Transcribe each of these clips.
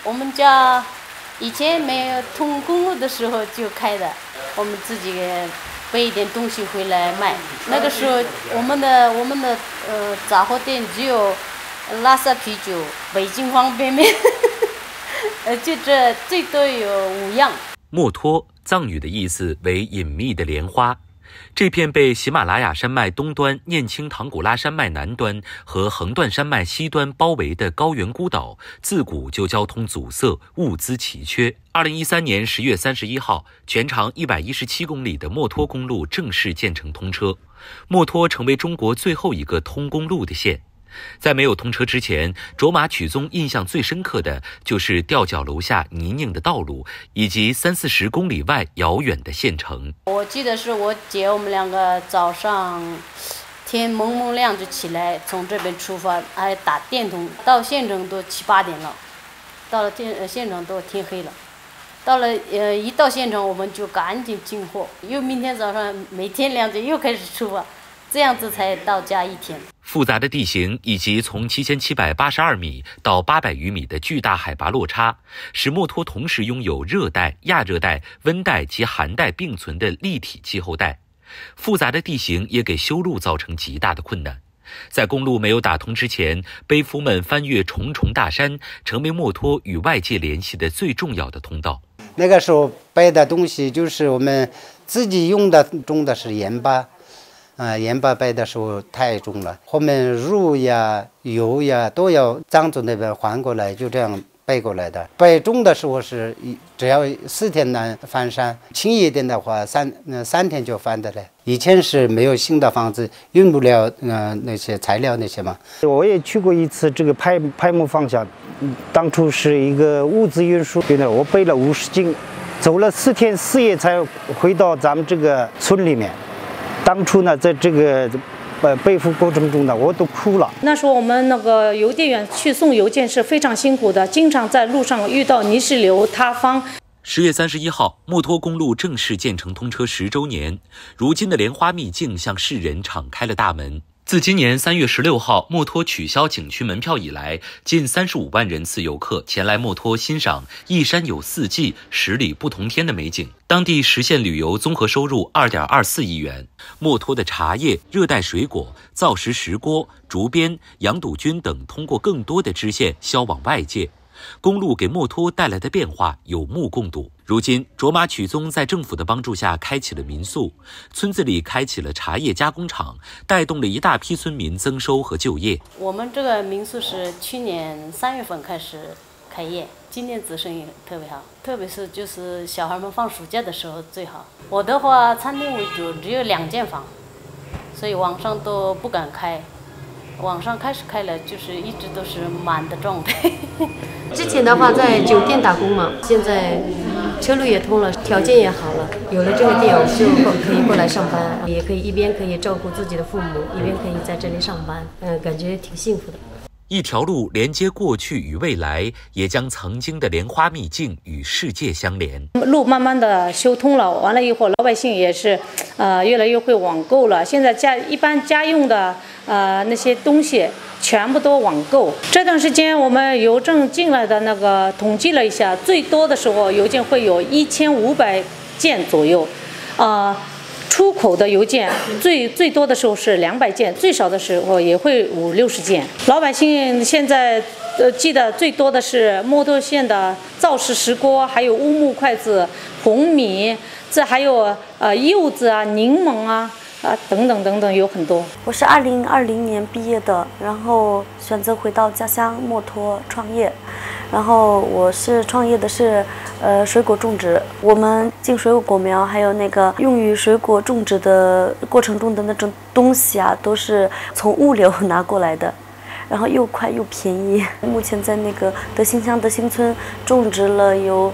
我们家以前没有通公路的时候就开的，我们自己背一点东西回来卖。那个时候我们的杂货店只有拉萨啤酒、北京方便面，就这最多有5样。 墨脱藏语的意思为隐秘的莲花。这片被喜马拉雅山脉东端、念青唐古拉山脉南端和横断山脉西端包围的高原孤岛，自古就交通阻塞，物资奇缺。2013年10月31号，全长117公里的墨脱公路正式建成通车，墨脱成为中国最后一个通公路的县。在没有通车之前，卓玛曲宗印象最深刻的就是吊脚楼下泥泞的道路，以及30-40公里外遥远的县城。 我记得是我姐我们2个早上天蒙蒙亮就起来，从这边出发，还打电筒，到县城都7、8点了，到了县城都天黑了。到了一到县城我们就赶紧进货，又明天早上没天亮就又开始出发，这样子才到家1天。 复杂的地形以及从7782米到800余米的巨大海拔落差，使墨脱同时拥有热带、亚热带、温带及寒带并存的立体气候带。复杂的地形也给修路造成极大的困难。在公路没有打通之前，背夫们翻越重重大山，成为墨脱与外界联系的最重要的通道。 那个时候背的东西就是我们自己用的，重的是盐巴。盐巴背的时候太重了，后面肉呀、油呀都要藏族那边还过来，就这样背过来的。背重的时候是只要4天能翻山，轻一点的话3天就翻的了。以前是没有新的房子，运不了那些材料那些嘛。 我也去过一次这个拍木方向，当初是一个物资运输，我背了50斤，走了4天4夜才回到咱们这个村里面。当初呢，在这个背负过程中呢，我都哭了。 那时候我们那个邮递员去送邮件是非常辛苦的，经常在路上遇到泥石流、塌方。 10月31号，墨脱公路正式建成通车10周年，如今的莲花秘境向世人敞开了大门。自今年3月16号墨脱取消景区门票以来，近35万人次游客前来墨脱欣赏一山有4季、10里不同天的美景，当地实现旅游综合收入2.24亿元。墨脱的茶叶、热带水果、造石石锅、竹编、羊肚菌等通过更多的支线销往外界。公路给墨脱带来的变化有目共睹。如今，卓玛曲宗在政府的帮助下开启了民宿，村子里开启了茶叶加工厂，带动了一大批村民增收和就业。 我们这个民宿是去年3月份开始开业，今年子生意特别好，特别是就是小孩们放暑假的时候最好。我的话，餐厅为主，只有2间房，所以晚上都不敢开。网上开始开了，就是一直都是满的状态。 之前的话在酒店打工嘛，现在车路也通了，条件也好了，有了这个店，我就可以过来上班，也可以一边可以照顾自己的父母，一边可以在这里上班，感觉挺幸福的。 一条路连接过去与未来，也将曾经的莲花秘境与世界相连。 路慢慢的修通了，完了以后，老百姓也是，越来越会网购了。现在一般家用的那些东西全部都网购。这段时间我们邮政进来的那个统计了一下，最多的时候邮件会有1500件左右，出口的邮件最多的时候是200件，最少的时候也会50-60件。老百姓现在寄的最多的是墨脱县的造石石锅，还有乌木筷子、红米，这还有柚子啊、柠檬啊等等等等，有很多。 我是2020年毕业的，然后选择回到家乡墨脱创业。然后我是创业的是水果种植，我们进水果苗还有那个用于水果种植的过程中的那种东西啊，都是从物流拿过来的，然后又快又便宜。目前在那个德兴乡德兴村种植了有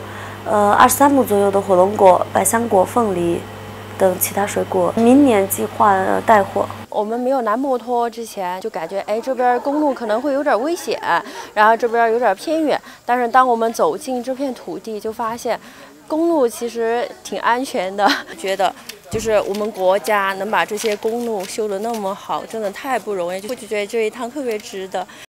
23亩左右的火龙果、百香果、凤梨等其他水果，明年计划带货。 我们没有来墨脱之前就感觉，这边公路可能会有点危险，然后这边有点偏远。但是当我们走进这片土地，就发现公路其实挺安全的。觉得就是我们国家能把这些公路修得那么好，真的太不容易，就觉得这一趟特别值得。